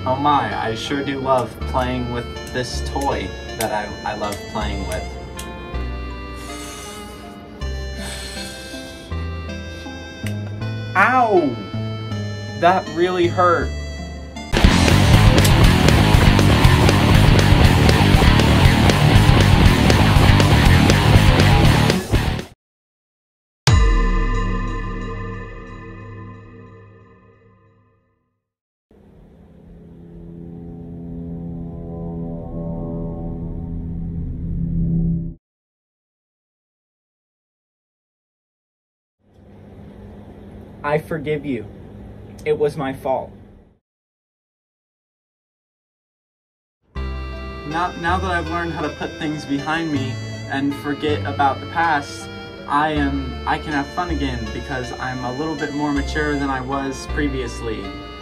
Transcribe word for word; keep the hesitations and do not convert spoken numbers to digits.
Oh my, I sure do love playing with this toy that I, I love playing with. Ow! That really hurt. I forgive you. It was my fault. Now, now that I've learned how to put things behind me and forget about the past, I am I can have fun again because I'm a little bit more mature than I was previously.